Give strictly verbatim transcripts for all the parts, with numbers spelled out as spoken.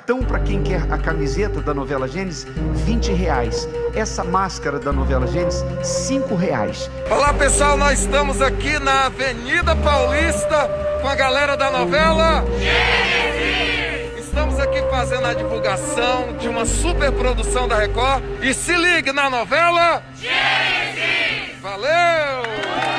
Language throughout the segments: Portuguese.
Então, para quem quer a camiseta da novela Gênesis, vinte reais. Essa máscara da novela Gênesis, cinco reais. Olá pessoal, nós estamos aqui na Avenida Paulista com a galera da novela Gênesis. Estamos aqui fazendo a divulgação de uma super produção da Record. E se ligue na novela Gênesis. Valeu!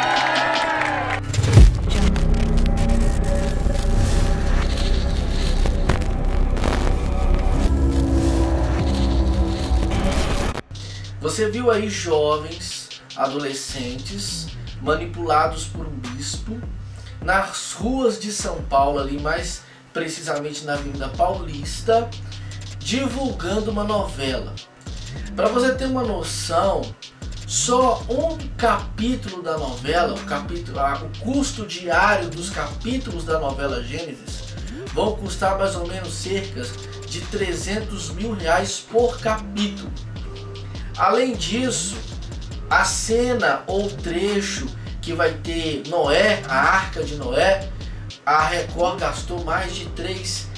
Você viu aí jovens, adolescentes, manipulados por um bispo, nas ruas de São Paulo, ali mais precisamente na Avenida Paulista, divulgando uma novela. Para você ter uma noção, só um capítulo da novela, o, capítulo, o custo diário dos capítulos da novela Gênesis vão custar mais ou menos cerca de trezentos mil reais por capítulo. Além disso, a cena ou trecho que vai ter Noé, a Arca de Noé, a Record gastou mais de três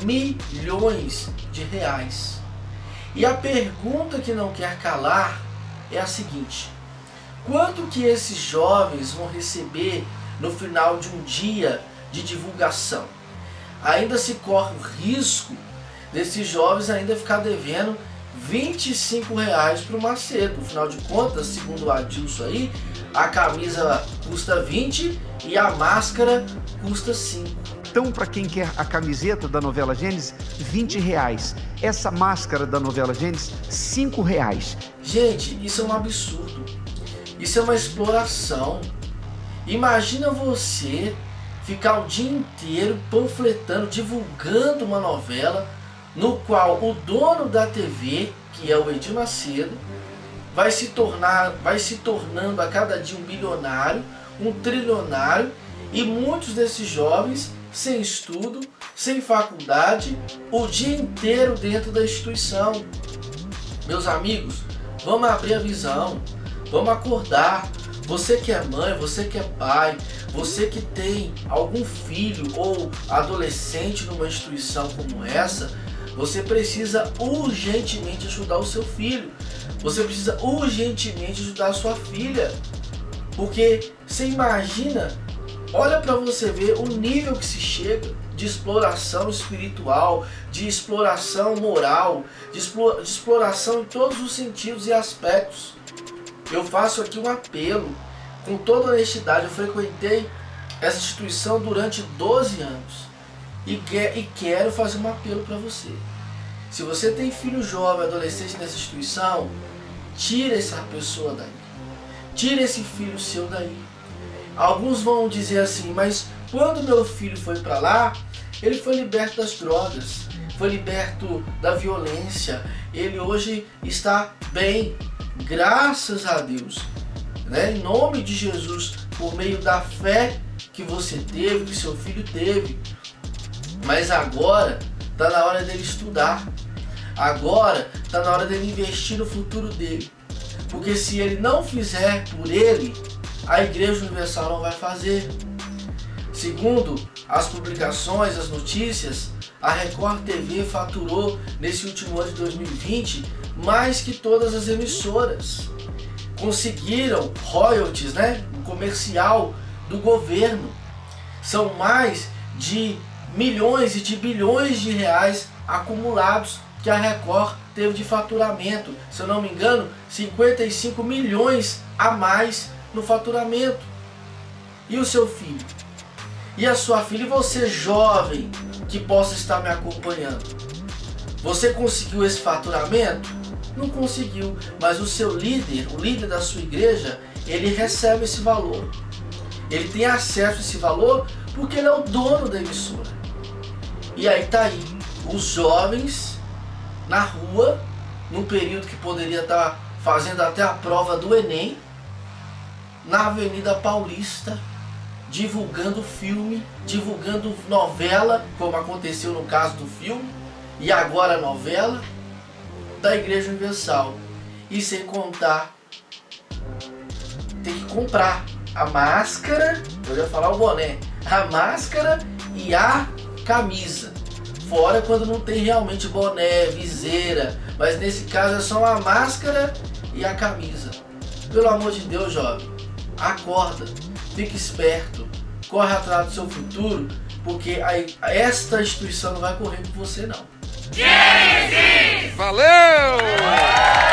milhões de reais. E a pergunta que não quer calar é a seguinte: quanto que esses jovens vão receber no final de um dia de divulgação? Ainda se corre o risco desses jovens ainda ficar devendo vinte e cinco reais para o Macedo. Afinal de contas, segundo o Adilson aí, a camisa custa vinte e a máscara custa cinco. Então, para quem quer a camiseta da novela Gênesis, vinte reais. Essa máscara da novela Gênesis, cinco reais. Gente, isso é um absurdo. Isso é uma exploração. Imagina você ficar o dia inteiro panfletando, divulgando uma novela no qual o dono da T V, que é o Edir Macedo, vai se tornar, vai se tornando a cada dia um bilionário, um trilionário, e muitos desses jovens sem estudo, sem faculdade, o dia inteiro dentro da instituição. Meus amigos, vamos abrir a visão, vamos acordar. Você que é mãe, você que é pai, você que tem algum filho ou adolescente numa instituição como essa, você precisa urgentemente ajudar o seu filho. Você precisa urgentemente ajudar a sua filha. Porque você imagina, olha para você ver o nível que se chega de exploração espiritual, de exploração moral, de, explora, de exploração em todos os sentidos e aspectos. Eu faço aqui um apelo, com toda honestidade. Eu frequentei essa instituição durante doze anos. E, quer, e quero fazer um apelo para você. Se você tem filho jovem, adolescente nessa instituição, tira essa pessoa daí. Tira esse filho seu daí. Alguns vão dizer assim: mas quando meu filho foi para lá, ele foi liberto das drogas, foi liberto da violência, ele hoje está bem, graças a Deus, né? Em nome de Jesus, por meio da fé que você teve, que seu filho teve. Mas agora está na hora dele estudar. Agora está na hora dele investir no futuro dele. Porque se ele não fizer por ele, a Igreja Universal não vai fazer. Segundo as publicações, as notícias, a Record T V faturou nesse último ano de dois mil e vinte mais que todas as emissoras. Conseguiram royalties, né? Um comercial do governo. São mais de milhões e de bilhões de reais acumulados que a Record teve de faturamento. Se eu não me engano, cinquenta e cinco milhões a mais no faturamento. E o seu filho? E a sua filha? E você, jovem, que possa estar me acompanhando? Você conseguiu esse faturamento? Não conseguiu, mas o seu líder, o líder da sua igreja, ele recebe esse valor. Ele tem acesso a esse valor porque ele é o dono da emissora. E aí tá aí, os jovens na rua, num período que poderia estar fazendo até a prova do Enem, na Avenida Paulista, divulgando filme, divulgando novela, como aconteceu no caso do filme, e agora a novela da Igreja Universal. E sem contar, tem que comprar a máscara, eu ia falar o boné, a máscara e a camisa. Fora quando não tem realmente boné, viseira, mas nesse caso é só uma máscara e a camisa. Pelo amor de Deus, jovem, acorda, fique esperto, corre atrás do seu futuro, porque aí, esta instituição não vai correr por você não. Valeu!